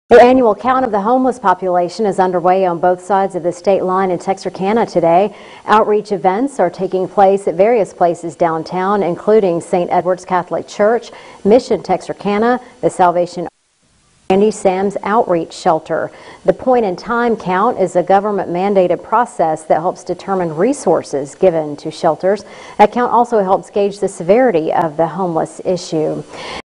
The annual count of the homeless population is underway on both sides of the state line in Texarkana today. Outreach events are taking place at various places downtown, including St. Edward's Catholic Church, Mission Texarkana, the Salvation Army, Sam's Outreach Shelter. The point-in-time count is a government-mandated process that helps determine resources given to shelters. That count also helps gauge the severity of the homeless issue.